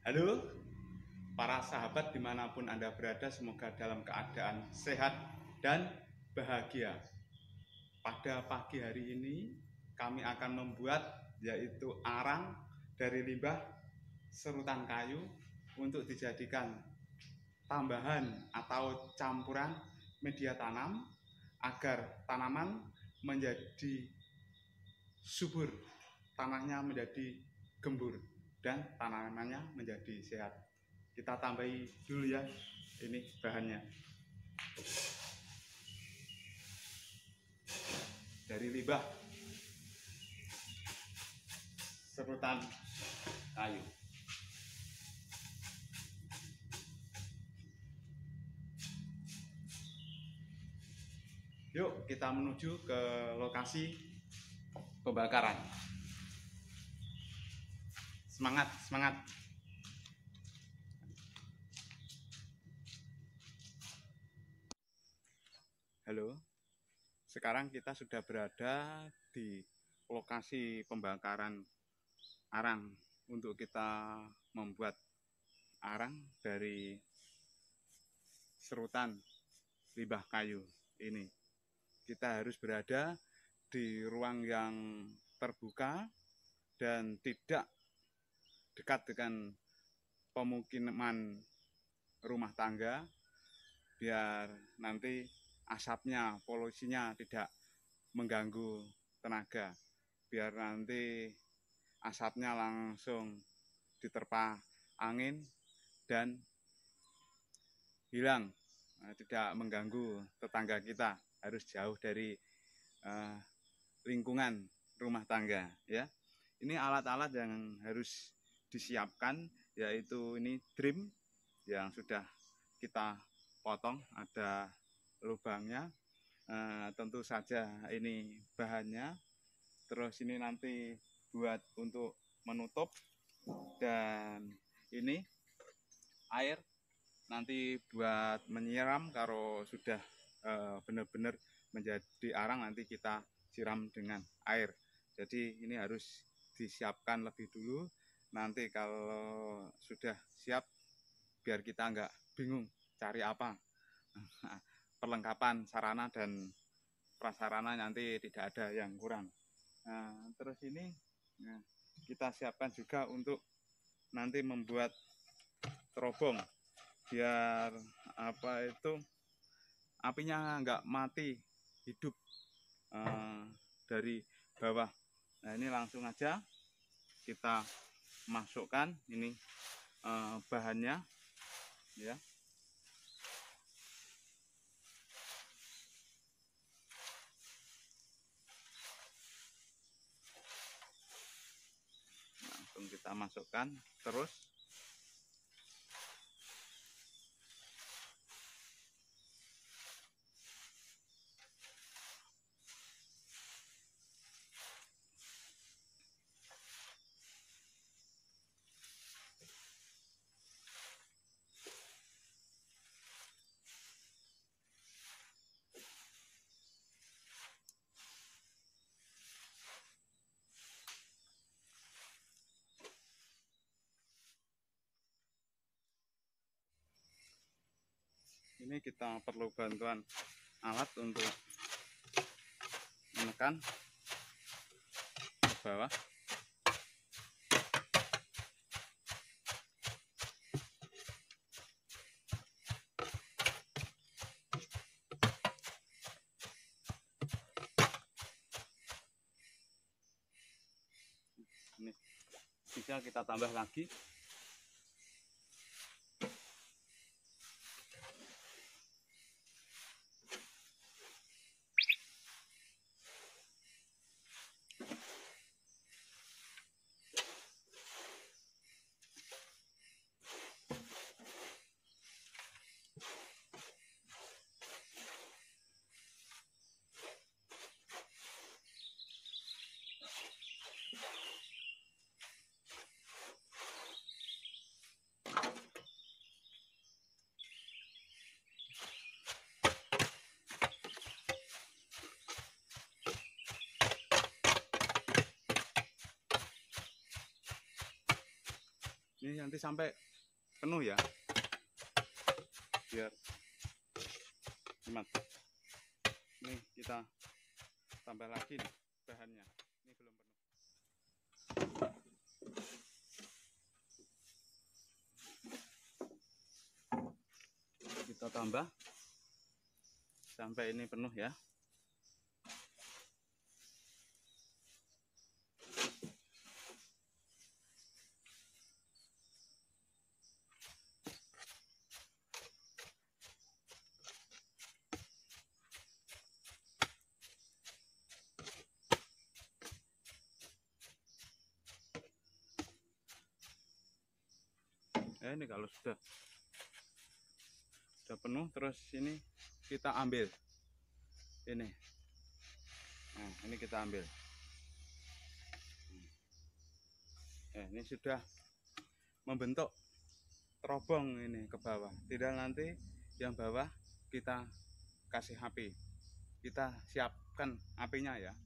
Halo para sahabat dimanapun Anda berada, semoga dalam keadaan sehat dan bahagia. Pada pagi hari ini kami akan membuat yaitu arang dari limbah serutan kayu untuk dijadikan tambahan atau campuran media tanam agar tanaman menjadi subur, tanahnya menjadi gembur, dan tanamannya menjadi sehat. Kita tambahi dulu ya ini bahannya. Dari limbah serutan kayu. Yuk kita menuju ke lokasi pembakaran. Semangat, semangat. Halo, sekarang kita sudah berada di lokasi pembakaran arang untuk kita membuat arang dari serutan limbah kayu ini. Kita harus berada di ruang yang terbuka dan tidak dekat dengan pemukiman rumah tangga, biar nanti asapnya, polusinya tidak mengganggu tenaga, biar nanti asapnya langsung diterpa angin dan hilang, tidak mengganggu tetangga kita. Harus jauh dari lingkungan rumah tangga ya. Ini alat-alat yang harus disiapkan, yaitu ini drim yang sudah kita potong, ada lubangnya. Tentu saja ini bahannya, terus ini nanti buat untuk menutup, dan ini air nanti buat menyiram kalau sudah benar-benar menjadi arang, nanti kita siram dengan air. Jadi ini harus disiapkan lebih dulu, nanti kalau sudah siap biar kita nggak bingung cari apa. Perlengkapan sarana dan prasarana nanti tidak ada yang kurang. Nah, terus ini kita siapkan juga untuk nanti membuat terobong, biar apa itu apinya nggak mati hidup dari bawah. Nah, ini langsung aja kita masukkan ini bahannya ya. Langsung kita masukkan terus. Ini kita perlu bantuan alat untuk menekan ke bawah. Ini bisa kita tambah lagi. Ini nanti sampai penuh ya, biar hemat. Ini kita tambah lagi nih bahannya, ini belum penuh. Kita tambah sampai ini penuh ya. Ini kalau sudah penuh, terus ini kita ambil ini. Nah, ini kita ambil. Ini sudah membentuk terobong ini ke bawah. Tinggal nanti yang bawah kita kasih api. Kita siapkan apinya ya.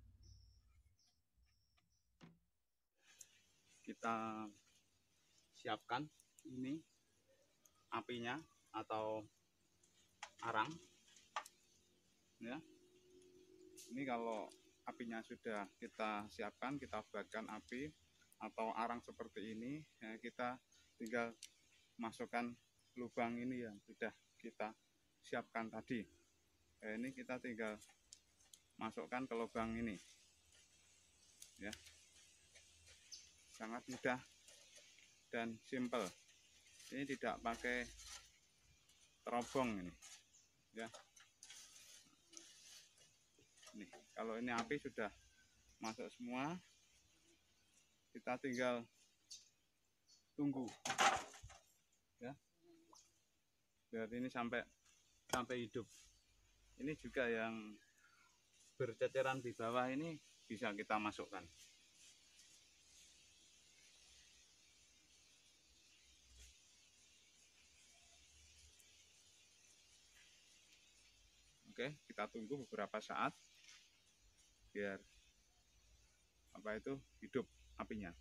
Kita siapkan ini apinya atau arang ya. Ini kalau apinya sudah kita siapkan, kita buatkan api atau arang seperti ini ya, kita tinggal masukkan lubang ini yang sudah kita siapkan tadi. Ini kita tinggal masukkan ke lubang ini ya, sangat mudah dan simple. Ini tidak pakai terobong ini ya. Nih, kalau ini api sudah masuk semua, kita tinggal tunggu ya, biar ini sampai hidup. Ini juga yang berceceran di bawah ini bisa kita masukkan. Oke, kita tunggu beberapa saat biar hidup apinya.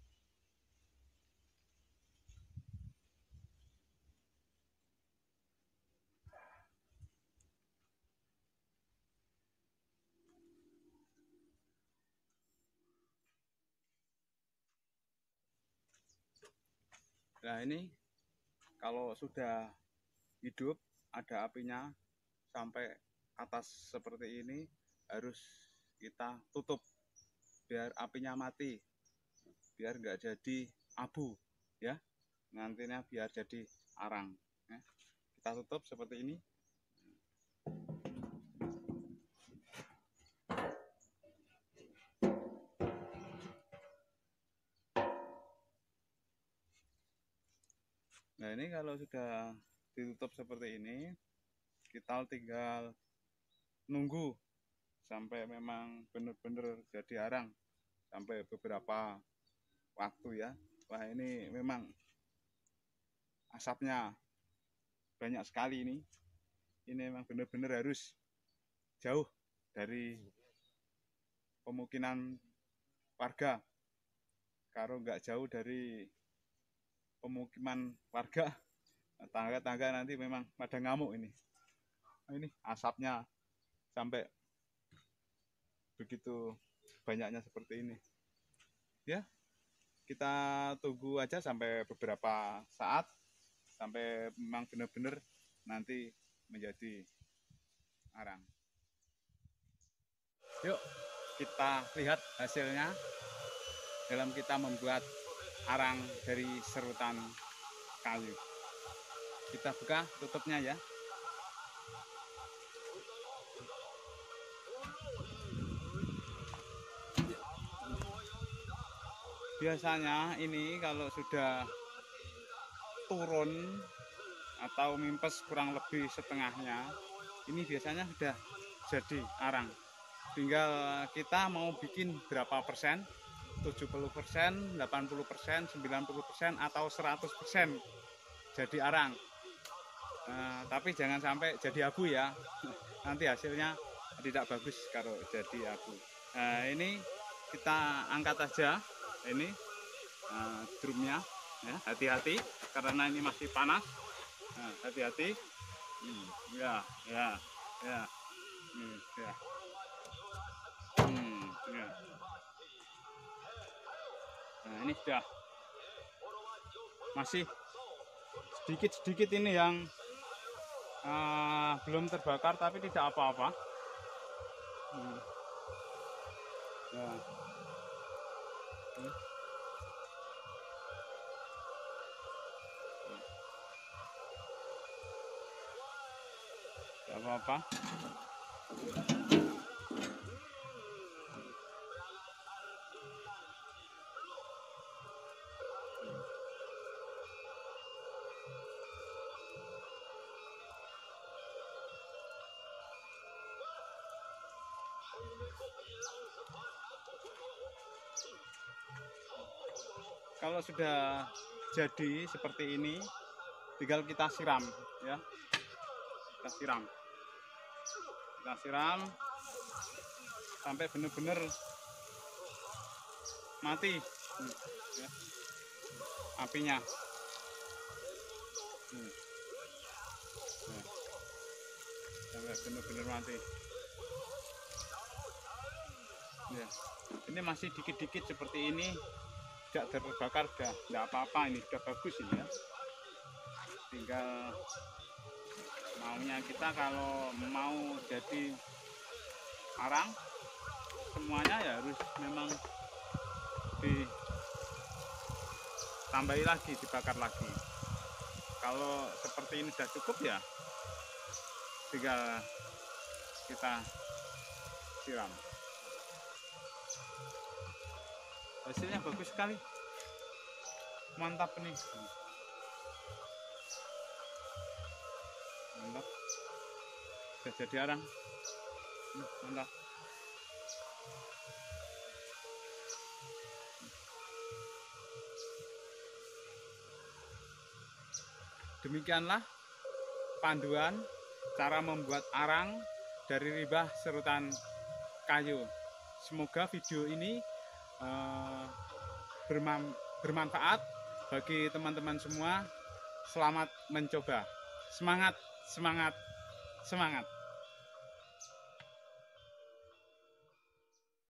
Nah, ini kalau sudah hidup, ada apinya sampai atas seperti ini, harus kita tutup biar apinya mati, biar nggak jadi abu ya, nantinya biar jadi arang ya. Kita tutup seperti ini. Nah, ini kalau sudah ditutup seperti ini, kita tinggal nunggu sampai memang benar-benar jadi arang, sampai beberapa waktu ya. Wah, ini memang asapnya banyak sekali ini. Ini memang benar-benar harus jauh dari pemukiman warga. Kalau nggak jauh dari pemukiman warga, tangga-tangga nanti memang pada ngamuk ini. Nah, ini asapnya sampai begitu banyaknya seperti ini ya. Kita tunggu aja sampai beberapa saat, sampai memang benar-benar nanti menjadi arang. Yuk kita lihat hasilnya dalam kita membuat arang dari serutan kayu. Kita buka tutupnya ya. Biasanya ini kalau sudah turun atau mimpes kurang lebih setengahnya, ini biasanya sudah jadi arang. Tinggal kita mau bikin berapa persen, 70%, 80%, 90% atau 100% jadi arang. Tapi jangan sampai jadi abu ya, nanti hasilnya tidak bagus kalau jadi abu. Ini kita angkat aja ini drumnya. Ya, hati-hati karena ini masih panas. Nah, hati-hati. Ya, ya, ya. Ya. Ya. Nah, ini sudah masih sedikit-sedikit ini yang belum terbakar tapi tidak apa-apa. Ya. Tidak apa-apa. Kalau sudah jadi seperti ini, tinggal kita siram, ya. Kita siram sampai benar-benar mati, ya, apinya. Sampai benar-benar mati. Ya. Ini masih dikit-dikit seperti ini. Tidak terbakar, sudah tidak apa-apa, ini sudah bagus ini ya. Tinggal maunya kita, kalau mau jadi arang semuanya ya harus memang ditambahi lagi, dibakar lagi. Kalau seperti ini sudah cukup ya tinggal kita siram. Hasilnya bagus sekali, mantap nih, mantap, sudah jadi arang, mantap. Demikianlah panduan cara membuat arang dari limbah serutan kayu. Semoga video ini bermanfaat bagi teman-teman semua. Selamat mencoba. Semangat, semangat, semangat.